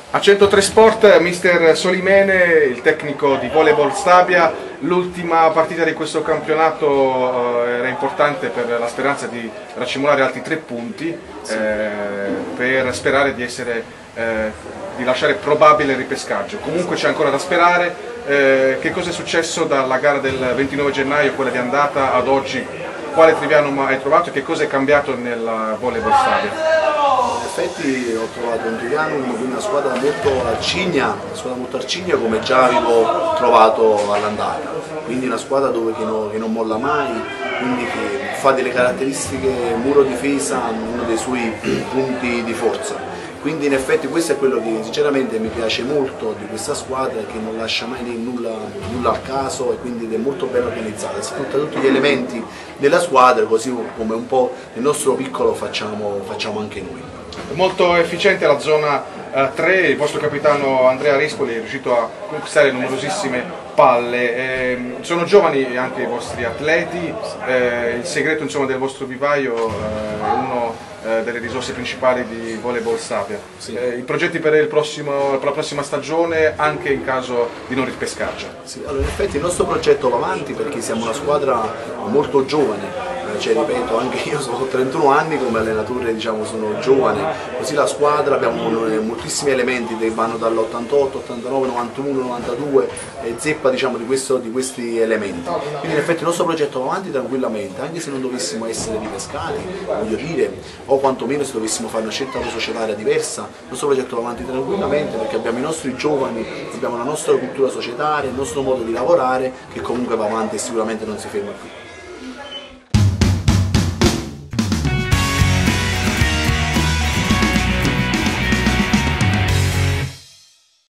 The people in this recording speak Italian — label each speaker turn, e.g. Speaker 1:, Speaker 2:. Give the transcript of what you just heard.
Speaker 1: A 103 Sport, mister Solimene, il tecnico di Voleibol Stabia, l'ultima partita di questo campionato era importante per la speranza di racimolare altri 3 punti, per sperare di lasciare probabile il ripescaggio. Comunque c'è ancora da sperare. Che cosa è successo dalla gara del 29 gennaio, quella di andata, ad oggi? Quale Trivianum hai trovato e che cosa è cambiato nella Voleibol Stabia?
Speaker 2: In effetti ho trovato un Trivianum, quindi una squadra molto arcigna come già avevo trovato all'andata, quindi una squadra che non molla mai, quindi che fa delle caratteristiche muro difesa uno dei suoi punti di forza. Quindi in effetti questo è quello che sinceramente mi piace molto di questa squadra, che non lascia mai nulla al caso e quindi è molto ben organizzata, sfrutta tutti gli elementi della squadra così come un po' nel nostro piccolo facciamo anche noi.
Speaker 1: Molto efficiente la zona 3, il vostro capitano Andrea Rispoli è riuscito a conquistare numerosissime palle. Sono giovani anche i vostri atleti, il segreto insomma, del vostro vivaio è uno delle risorse principali di Voleibol Stabia.
Speaker 2: Sì.
Speaker 1: I progetti per la prossima stagione anche in caso di non ripescaggio?
Speaker 2: Sì, allora, in effetti il nostro progetto va avanti perché siamo una squadra molto giovane. Ripeto, anche io ho 31 anni come allenatore, diciamo, sono giovane, così la squadra abbiamo moltissimi elementi che vanno dall'88, 89, 91, 92 e zeppa diciamo, di questi elementi. Quindi in effetti il nostro progetto va avanti tranquillamente, anche se non dovessimo essere ripescati, voglio dire, o quantomeno se dovessimo fare una scelta societaria diversa, il nostro progetto va avanti tranquillamente perché abbiamo i nostri giovani, abbiamo la nostra cultura societaria, il nostro modo di lavorare che comunque va avanti e sicuramente non si ferma più.